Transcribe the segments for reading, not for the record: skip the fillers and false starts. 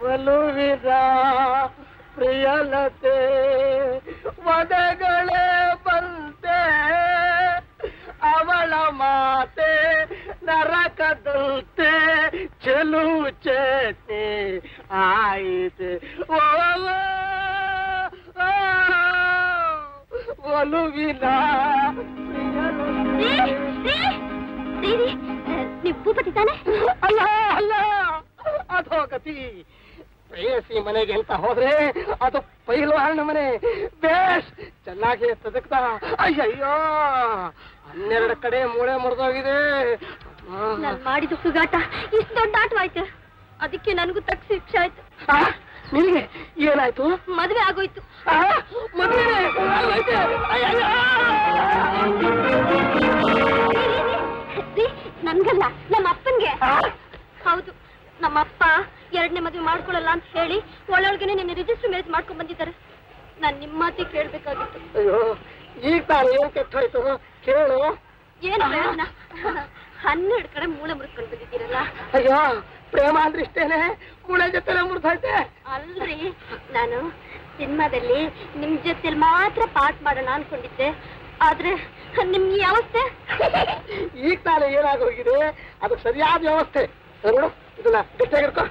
ಒಲುವಿದ ಪ್ರಿಯಲತೆ ಒದಗಳೇ ಬಂತೆ ಅವಳ ಮಾತೆ ನರಕದಂತೆ ಚೆಲು ಚೇತೆ ಆಯಿತೆ ಒಲುವಿನ ನೀವು ಭೂಪತಿ ತಾನೆ? ಅಲ್ಲ ಅಲ್ಲ, ಅಧೋಗತಿ. ಪ್ರೇಯಸಿ ಮನೆಗೆ ಅಂತ ಹೋದ್ರೆ ಅದು ಪೈಲ್ವಾನ ಮನೆ. ಬೇಷ್ ಚೆನ್ನಾಗಿ ತದಕ್ತಾ. ಅಯ್ಯಯ್ಯೋ, 12 ಕಡೆ ಮೂಳೆ ಮುರಿದೋಗಿದೆ. ನಾನು ಮಾಡಿದ ಸುಗಾಟ ಇಷ್ಟು ದೊಡ್ಡ ಆಟವಾಯ್ತು. ಅದಕ್ಕೆ ನನಗೂ ತಕ್ಕ ಶಿಕ್ಷೆ ಆಯ್ತು. ನಿನಗೆ ಏನಾಯ್ತು? ಮದುವೆ ಆಗೋಯ್ತು. ಮದುವೆ ನನ್ಗಲ್ಲ, ನಮ್ಮ ಅಪ್ಪನ್ಗೆ. ಹೌದು, ನಮ್ಮಪ್ಪ 2ನೇ ಮದುವೆ ಮಾಡ್ಕೊಳ್ಳಲ್ಲ ಅಂತ ಹೇಳಿ ಒಳೊಳಗನೆ ನಿನ್ನೆ ರಿಜಿಸ್ಟರ್ ಮ್ಯಾರೇಜ್ ಮಾಡ್ಕೊಂಡ್ ಬಂದಿದ್ದಾರೆ. ನಾನ್ ನಿಮ್ಮ ಮಾತಿ ಕೇಳ್ಬೇಕಾಗಿತ್ತು. ಅಯ್ಯೋ, ಈಗ ತಾನು ಏನ್ ಕೆಟ್ಟೋಯ್ತು ಕೇಳು. ಏನು ಪ್ರಯೋಜನ? 12 ಕಡೆ ಮೂಳೆ ಮುರಿಸ್ಕೊಂಡು ಬಂದಿದ್ದೀರಲ್ಲ. ಅಯ್ಯೋ, ಪ್ರೇಮ ಅಂದ್ರೆ ಇಷ್ಟೇನೆ, ಮೂಳೆ ಜೊತೆ ಮುರಿದೈತೆ. ಅಲ್ರಿ, ನಾನು ಸಿನಿಮಾದಲ್ಲಿ ನಿಮ್ ಜೊತೆ ಮಾತ್ರ ಪಾಠ ಮಾಡೋಣ ಅನ್ಕೊಂಡಿದ್ದೆ. ಆದ್ರೆ ನಿಮ್ಗೆ ಈ ಅವಸ್ಥೆ. ಈಗ ತಾನು ಏನಾಗೋಗಿದೆ, ಅದು ಸರಿಯಾದ ವ್ಯವಸ್ಥೆ. ನೋಡು, ಇದನ್ನ ಗಟ್ಟಿಯಾಗಿರ್ಕೊ.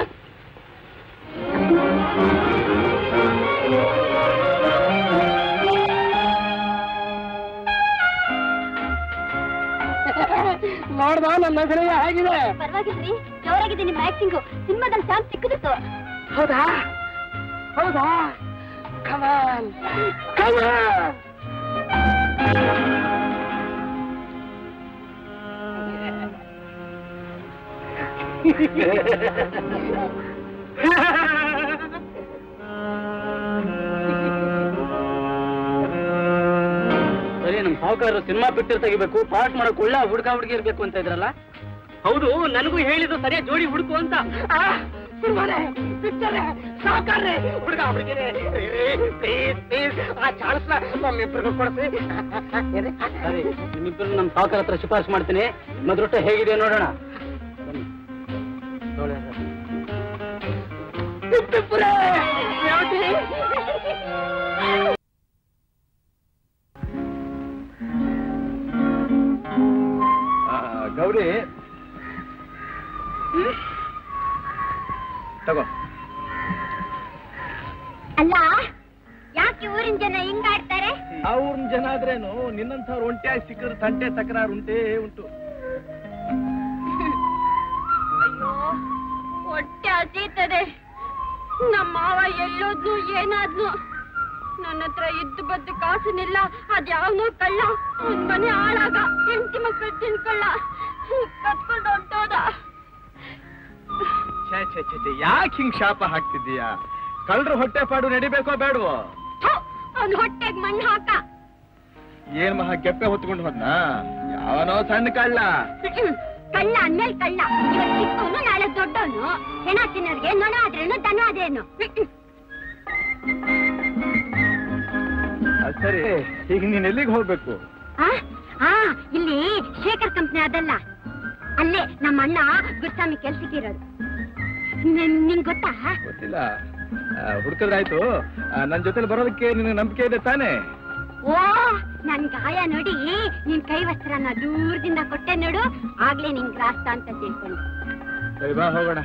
ನೋಡ್ದ ನನ್ನ ಅಭಿನಯ ಹೇಗಿದೆ? ಪರವಾಗಿಲ್ರಿ, ಜೋರಾಗಿದೆ ನಿಮ್ಮ ಆಕ್ಟಿಂಗು. ಸಿನಿಮಾದಲ್ಲಿ ಚಾನ್ಸ್ ಸಿಕ್ಕಿದಿತ್ತು. ಹೌದಾ ಹೌದಾ? ಕಮಾನ್ ಕಮಾನ್. ಸರಿ, ನಮ್ ಸಾವುಕಾರರು ಸಿನಿಮಾ ಪಿಕ್ಚರ್ ತೆಗಿಬೇಕು, ಪಾಸ್ ಮಾಡಕ್ ಒಳ್ಳೆ ಹುಡುಗ ಹುಡುಗಿ ಇರ್ಬೇಕು ಅಂತ ಇದ್ರಲ್ಲ? ಹೌದು, ನನಗೂ ಹೇಳಿದ್ದು ಸರಿಯಾಗಿ ಜೋಡಿ ಹುಡುಕು ಅಂತ. ಹುಡುಗ ಹುಡುಗಿರೇ, ಆ ಚಾನ್ಸ್ ನಮ್ಮಿಬ್ಬರಿಗೂ ಕೊಡ್ಸಿ. ಸರಿ, ನಿಮ್ಮಿಬ್ಬರು ನಮ್ ಸಾವುಕಾರ ಹತ್ರ ಶಿಫಾರಸು ಮಾಡ್ತೀನಿ. ಮದ್ರೊಟ್ಟ ಹೇಗಿದೆ ನೋಡೋಣ. ಗೌರಿ, ತಗೋ. ಅಲ್ಲ, ಯಾಕೆ ಊರಿನ ಜನ ಹಿಂಗಾಡ್ತಾರೆ? ಆ ಊರಿನ ಜನ ಆದ್ರೇನು, ನಿನ್ನಂಥವ್ರು ಒಂಟಿಯಾಗಿ ಸಿಕ್ಕಿದ್ರೆ ತಂಟೆ ತಕರಾರು ಉಂಟೇ ಉಂಟು. ಅಯ್ಯೋ, ಹೊಟ್ಟೆ ಹಸೀತದೆ. ನಮ್ಮ ಮಾವ ಎಲ್ಲೋದ್ನು ಏನಾದ್ನು. ನನ್ನ ಹತ್ರ ಇದ್ದು ಬದ್ದು ಕಾಸನಿಲ್ಲ. ಅದ್ಯಾವನೋ ಕಳ್ಳ ಒಂದ್ ಮನೆ ಹಾಳಾಗ ಹೆಂಡತಿ ಮಕ್ಕಳು ತಿನ್ಕೊಳ್ಳ ಕತ್ಕೊಂಡು ಹೊಂಟೋದ. ಯಾಕೆ ಹಿಂಗ್ ಶಾಪ ಹಾಕ್ತಿದ್ದೀಯಾ? ಕಳ್ರ ಹೊಟ್ಟೆ ಪಾಡು ನಡಿಬೇಕೋ ಬೇಡವೋ? ಅವ್ನ ಹೊಟ್ಟೆಗ್ ಮಣ್ಣು ಹಾಕ. ಏನ್ ಮಹಾ ಗೆಪ್ಪೆ ಹೊತ್ಕೊಂಡು ಹೋದ್ನಾ? ಯಾವನೋ ಸಣ್ಣ ಕಳ್ಳ. ಕಳ್ಳ ಅಂದ್ಮೇಲೆ ಕಳ್ಳ. ಇವತ್ತು ಚಿಕ್ಕವನು, ನಾಳೆ ದೊಡ್ಡವನು. ಹೆಣ ತಿನ್ನೋರ್ಗೆ ನೊಣ ಆದ್ರೇನು ದನ ಆದ್ರೇನು. ಸರಿ, ಈಗ ನೀನ್ ಎಲ್ಲಿಗೆ ಹೋಗ್ಬೇಕು? ಇಲ್ಲಿ ಶೇಖರ್ ಕಂಪ್ನಿ ಅದಲ್ಲ, ಅಲ್ಲೇ ನಮ್ಮ ಅಣ್ಣ ಗುರುಸ್ವಾಮಿ ಕೆಲ್ಸಕ್ಕಿರೋದು. ನಿಂಗ್ ಗೊತ್ತಾ? ಗೊತ್ತಿಲ್ಲ. ಹುಡ್ಕದ್ರಾಯ್ತು. ನನ್ ಜೊತೆಲಿ ಬರೋದಕ್ಕೆ ನಿನ್ನ ನಂಬಿಕೆ ಇದೆ ತಾನೇ? ಓ, ನನ್ ಗಾಯ ನೋಡಿ ನಿನ್ ಕೈ ವಸ್ತ್ರನ ದೂರದಿಂದ ಕೊಟ್ಟೆ ನೋಡು, ಆಗ್ಲೇ ನಿಂಗ್ ರಾಸ್ತ ಅಂತ ತಿಳ್ಕೊಂಡು. ಸರಿ, ಬಾ ಹೋಗೋಣ.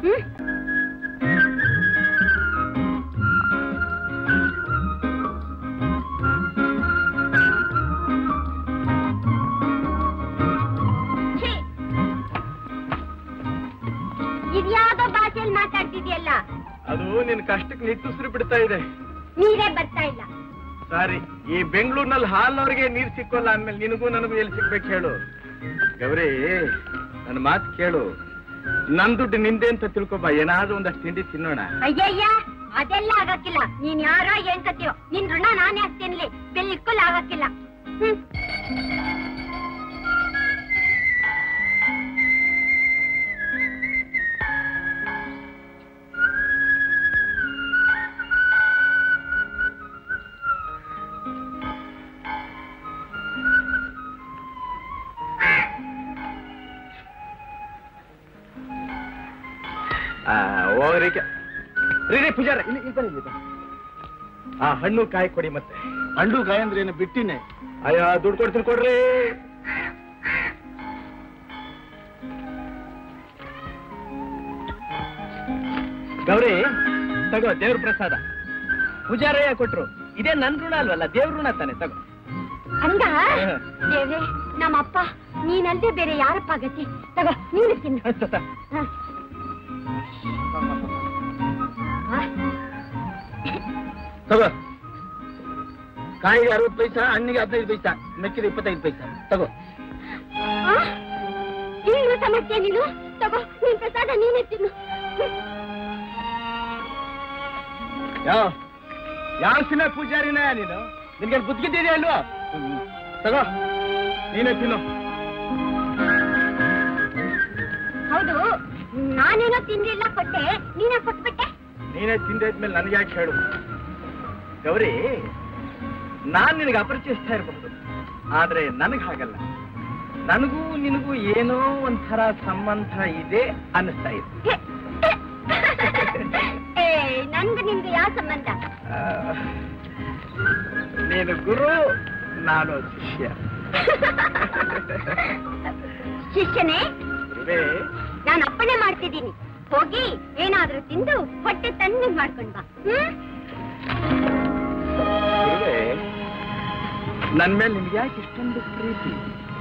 ಇದ್ಯಾವುದೋ ಭಾಷೆಯಲ್ಲಿ ಮಾತಾಡ್ತಿದ್ಯಲ್ಲ? ಅದು ನಿನ್ ಕಷ್ಟಕ್ಕೆ ನಿಟ್ಟುಸಿರು ಬಿಡ್ತಾ ಇದೆ. ನೀರೇ ಬರ್ತಾ ಇಲ್ಲ. ಸಾರಿ, ಈ ಬೆಂಗಳೂರಿನಲ್ಲಿ ಹಾಲ್ನವ್ರಿಗೆ ನೀರ್ ಸಿಕ್ಕೋಲ್ಲ ಅಂದ್ಮೇಲೆ ನಿನಗೂ ನನಗೂ ಎಲ್ಲಿ ಸಿಗ್ಬೇಕು ಹೇಳು? ಗೌರಿ, ನನ್ನ ಮಾತು ಕೇಳು. ನನ್ ದುಡ್ಡು ನಿಂದೆ ಅಂತ ತಿಳ್ಕೊಬ. ಏನಾದ್ರೂ ಒಂದಷ್ಟು ತಿಂಡಿ ತಿನ್ನೋಣ. ಅಯ್ಯಯ್ಯ, ಅದೆಲ್ಲ ಆಗಕ್ಕಿಲ್ಲ. ನೀನ್ ಯಾರೋ ಏನ್ ಕತ್ತೀಯೋ, ನಿನ್ ಋಣ ನಾನೇ ಹಾಕ್ತೇನ್ಲಿ. ಬೆಲ್ಲಿಕ್ಕಲ್ಲ ಆಗಕ್ಕಿಲ್ಲ. ಹೋಗ್ರಿಕೆ ರೀ ಪೂಜಾರ ಇಲ್ಲಿ ಬನ್ನಿ. ಆ ಹಣ್ಣು ಕಾಯಿ ಕೊಡಿ ಮತ್ತೆ. ಹಣ್ಣು ಕಾಯಿ ಅಂದ್ರೆ ಏನು ಬಿಟ್ಟಿನೇ? ಅಯ್ಯ ದುಡ್ಡು ಕೊಡ್ತೀನಿ ಕೊಡ್ರಿ. ಗೌರಿ ತಗೋ ದೇವ್ರ ಪ್ರಸಾದ. ಪೂಜಾರಯ್ಯ ಕೊಟ್ರು. ಇದೇ ನನ್ ಋಣ ಅಲ್ವಲ್ಲ, ದೇವ್ರ ಋಣ ತಾನೆ. ತಗೋ. ಹಂಗ ದೇವ್ರೆ, ನಮ್ಮಪ್ಪ ನೀನಲ್ದೆ ಬೇರೆ ಯಾರಪ್ಪ ಗತಿ. ತಗೋ ನೀನು ತಿನ್ನು. ತಗೋ. ಕಾಯಿಗೆ 60 ಪೈಸಾ, ಹಣ್ಣಿಗೆ 15 ಪೈಸಾ, ಮೆಕ್ಕಿದ 25 ಪೈಸಾ. ತಗೋ. ಏನು ಸಮಸ್ಯೆ ನೀನು? ತಗೋ ನಿನ್ ಪ್ರಸಾದ ನೀನೇ ತಿನ್ನು. ಯಾವ ಸಿನ ಪೂಜಾರಿನ ನೀನು? ನಿನ್ಗೆ ಬುದ್ಧಿಗಿದ್ದೀಯ ಅಲ್ವಾ? ತಗೋ ನೀನೇ ತಿನ್ನು. ಹೌದು, ನಾನೇನೋ ತಿಂದಿಲ್ಲ ಕೊಟ್ಟೆ, ನೀನೇ ಕೊಟ್ಬಿಟ್ಟೆ. ನೀನೇ ತಿಂದಿದ್ಮೇಲೆ ನನಗೆ ಯಾಕೆ ಹೇಳು? ಗೌರಿ, ನಾನ್ ನಿನಗೆ ಅಪರಿಚಿಸ್ತಾ ಇರಬಹುದು, ಆದ್ರೆ ನನಗ್ ಹಾಗಲ್ಲ. ನನಗೂ ನಿನಗೂ ಏನೋ ಒಂಥರ ಸಂಬಂಧ ಇದೆ ಅನ್ನಿಸ್ತಾ ಇದೆ. ನನ್ಗೆ ನಿಮ್ಗೆ ಯಾವ ಸಂಬಂಧ? ನೀನು ಗುರು, ನಾನು ಶಿಷ್ಯ. ಶಿಷ್ಯನೇ? ಗುರುವೇ, ನಾನು ಅಪ್ಪಣೆ ಮಾಡ್ತಿದ್ದೀನಿ. ಹೋಗಿ ಏನಾದ್ರೂ ತಿಂದು ಹೊಟ್ಟೆ ತಣ್ಣಗೆ ಮಾಡ್ಕೊಂಡ್ ಬಾ. ಗುರುವೇ, ನನ್ ಮೇಲೆ ನಿಮ್ಗೆ ಯಾಕೆ ಇಷ್ಟೊಂದು ಪ್ರೀತಿ?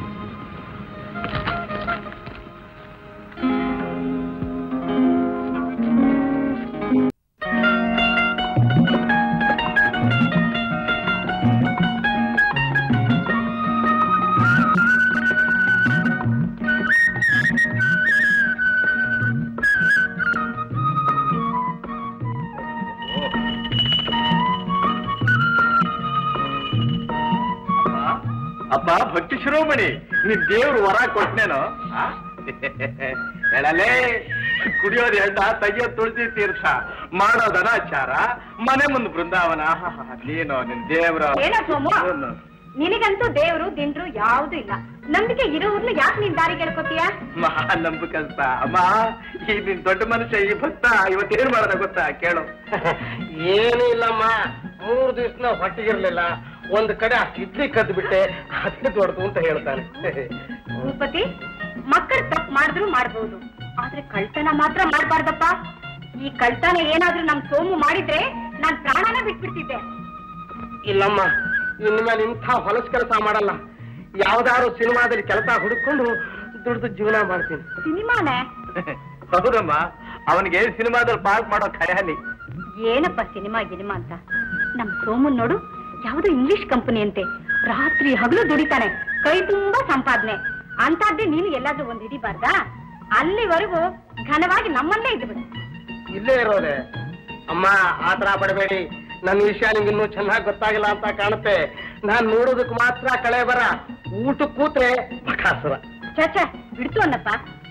ಅಪ್ಪ ಭಕ್ತಿ ಶಿರೋಮಣಿ, ನೀನ್ ದೇವ್ರು ವರ ಕೊಟ್ನೇನೋ? ಹೇಳಲೇ, ಕುಡಿಯೋದು ಹೆಂಡ, ತೆಗಿಯೋದು ತುಳಸಿ ತೀರ್ಥ, ಮಾಡೋದು ಅನಾಚಾರ, ಮನೆ ಮುಂದೆ ಬೃಂದಾವನ. ನೀನು ನಿನ್ ದೇವ್ರ. ನಿನಗಂತೂ ದೇವ್ರು ದಿಂಡ್ರು ಯಾವ್ದು ಇಲ್ಲ. ನಂಬಿಕೆ ಇರೋರ್ನ ಯಾಕೆ ನೀನ್ ದಾರಿ ಕೇಳ್ಕೊತೀಯ? ಮಹಾ ನಂಬಿಕಂತ ಅಮ್ಮ. ಈ ನಿನ್ ದೊಡ್ಡ ಮನುಷ್ಯ, ಈ ಭಕ್ತ ಇವತ್ತೇನ್ ಮಾಡೋದ ಗೊತ್ತಾ? ಕೇಳು. ಏನೂ ಇಲ್ಲಮ್ಮ, 3 ದಿವಸ ನಾವು ಹೊಟ್ಟಿಗಿರ್ಲಿಲ್ಲ. ಒಂದ್ ಕಡೆ ಅಷ್ಟು ಇಡ್ಲಿ ಕದ್ದು ಬಿಟ್ಟೆ, ಅದೇ ದೊಡ್ಡದು ಅಂತ ಹೇಳ್ತಾನೆ. ಭೂಪತಿ, ಮಕ್ಕಳು ತಪ್ಪು ಮಾಡಿದ್ರು ಮಾಡ್ಬೋದು, ಆದ್ರೆ ಕಳ್ತನ ಮಾತ್ರ ಮಾಡ್ಬಾರ್ದಪ್ಪ. ಈ ಕಳ್ತನ ಏನಾದ್ರೂ ನಮ್ ಸೋಮು ಮಾಡಿದ್ರೆ ನಾನ್ ಪ್ರಾಣನ ಬಿಟ್ಬಿಡ್ತಿದ್ದೆ. ಇಲ್ಲಮ್ಮ, ಇನ್ಮೇಲೆ ಇಂಥ ಹೊಲಸು ಕೆಲಸ ಮಾಡಲ್ಲ. ಯಾವ್ದಾದ್ರು ಸಿನಿಮಾದಲ್ಲಿ ಕೆಲಸ ಹುಡುಕೊಂಡು ದುಡ್ದು ಜೀವನ ಮಾಡ್ತೀನಿ. ಸಿನಿಮಾನೇ? ಹೌದಮ್ಮ, ಅವನಿಗೆ ಸಿನಿಮಾದಲ್ಲಿ ಪಾಸ್ ಮಾಡೋ ಖಯಾಲಿ. ಏನಪ್ಪ ಸಿನಿಮಾ ಗಿನಿಮಾ ಅಂತ? ನಮ್ ಸೋಮನ್ ನೋಡು, ಯಾವ್ದು ಇಂಗ್ಲಿಷ್ ಕಂಪನಿ ಅಂತೆ, ರಾತ್ರಿ ಹಗಲು ದುಡಿತಾನೆ, ಕೈ ತುಂಬಾ ಸಂಪಾದನೆ. ಅಂತದ್ದೇ ನೀನು ಎಲ್ಲಾದ್ರೂ ಒಂದ್ ಹಿಡಿಬಾರ್ದಾ? ಅಲ್ಲಿವರೆಗೂ ಘನವಾಗಿ ನಮ್ಮಲ್ಲೇ ಇದ್ಬಿಡು. ಇಲ್ಲೇ ಇರೋದೆ ಅಮ್ಮ, ಆತರ ಪಡಬೇಡಿ. ನನ್ನ ವಿಷಯ ನಿಮ್ಗೆ ಇನ್ನೂ ಚೆನ್ನಾಗಿ ಗೊತ್ತಾಗಿಲ್ಲ ಅಂತ ಕಾಣುತ್ತೆ. ನಾನ್ ನೋಡೋದಕ್ಕೆ ಮಾತ್ರ ಕಳೆ ಬರ, ಊಟ ಕೂತ್ರೆ ಬಕಾಸುರ. ಚಚ ಬಿಡ್ತು ಅನ್ನಪ್ಪ.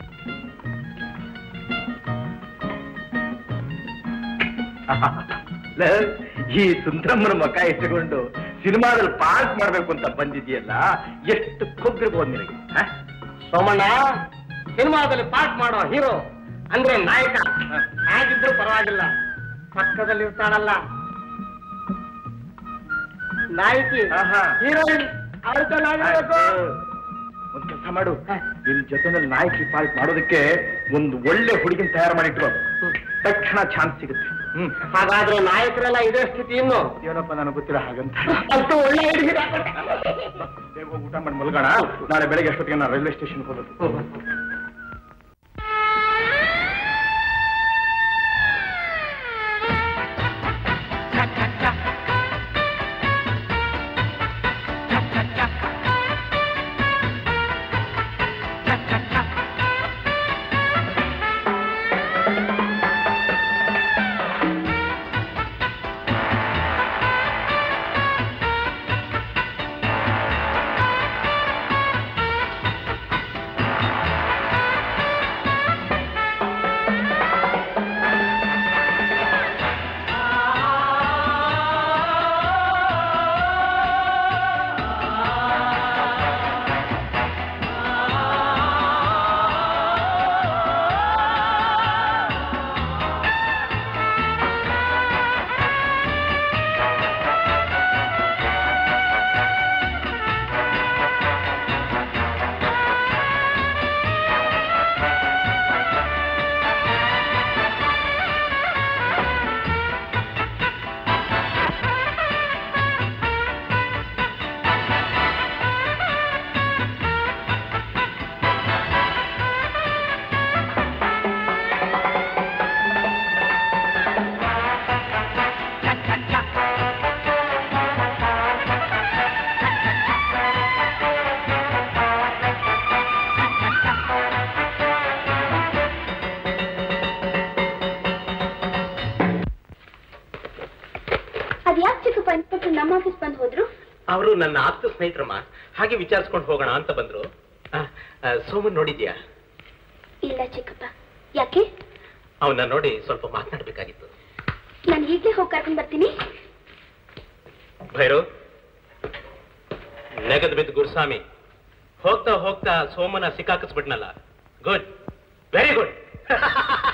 ಈ ಸುಂದರಮ್ಮನ ಮಕ ಇಟ್ಟುಕೊಂಡು ಸಿನಿಮಾದಲ್ಲಿ ಪಾಸ್ ಮಾಡ್ಬೇಕು ಅಂತ ಬಂದಿದೆಯಲ್ಲ, ಎಷ್ಟು ಕೊಬ್ಬಿರ್ಬೋದು ನಿನಗೆ? ಸೋಮಣ್ಣ, ಸಿನಿಮಾದಲ್ಲಿ ಪಾಠ ಮಾಡೋ ಹೀರೋ ಅಂದ್ರೆ ನಾಯಕ ಆಗಿದ್ರು ಪರವಾಗಿಲ್ಲ, ಪಕ್ಕದಲ್ಲಿ ಇರ್ತಾಳಲ್ಲ ನಾಯಕಿ, ಹೀರೋಯಿನ್, ಅವಳು ಚೆನ್ನಾಗಿರ್ಬೇಕು. ಒಂದ್ ಕೆಲಸ ಮಾಡು, ನಿನ್ ಜೊತೆನಲ್ಲಿ ನಾಯಕಿ ಪಾಲ್ಟ್ ಮಾಡೋದಕ್ಕೆ ಒಂದು ಒಳ್ಳೆ ಹುಡುಗಿನ ತಯಾರು ಮಾಡಿಟ್ರು, ತಕ್ಷಣ ಚಾನ್ಸ್ ಸಿಗುತ್ತೆ. ಹಾಗಾದ್ರೆ ನಾಯಕರೆಲ್ಲ ಇದೇ ಸ್ಥಿತಿ ಇನ್ನು? ಏನಪ್ಪ ನನಗೆ ಗೊತ್ತಿಲ್ಲ ಹಾಗಂತ. ಅಷ್ಟು ಒಳ್ಳೆ ಬೇಗ ಊಟ ಮಾಡಿ ಮಲ್ಗೋಣ, ನಾಳೆ ಬೆಳಗ್ಗೆ ಅಷ್ಟೊತ್ತಿಗೆ ನಾನು ರೈಲ್ವೆ ಸ್ಟೇಷನ್ ಹೋಗೋದು. ಕರ್ಕೊಂಡು ಹೋದ್ರು? ಅವರು ನನ್ನ ಆಪ್ತ ಸ್ನೇಹಿತರಮ್ಮ, ಹಾಗೆ ವಿಚಾರಿಸ್ಕೊಂಡು ಹೋಗೋಣ ಅಂತ ಬಂದ್ರು. ಸೋಮನ್ ನೋಡಿದ್ಯಾ? ಇಲ್ಲ ಚಿಕ್ಕಪ್ಪ. ಯಾಕೆ? ಅವನ್ನ ನೋಡಿ ಸ್ವಲ್ಪ ಮಾತನಾಡ್ಬೇಕಾಗಿತ್ತು. ನಾನು ಹೀಗೆ ಹೋಗಿ ಕರ್ಕೊಂಡು ಬರ್ತೀನಿ. ಭೈರವ್, ನೆಗದ್ ಬಿದ್ದು ಗುರುಸ್ವಾಮಿ ಹೋಗ್ತಾ ಹೋಗ್ತಾ ಸೋಮನ ಸಿಕ್ಕಾಕಿಸ್ಬಿಟ್ನಲ್ಲ. Good, very good.